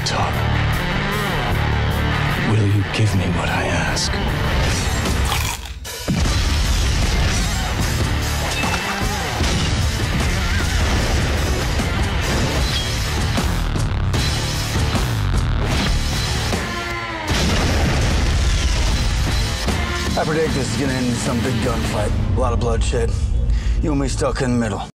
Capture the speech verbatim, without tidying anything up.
top. Will you give me what I ask? I predict this is gonna end in some big gunfight. A lot of bloodshed. You and me stuck in the middle.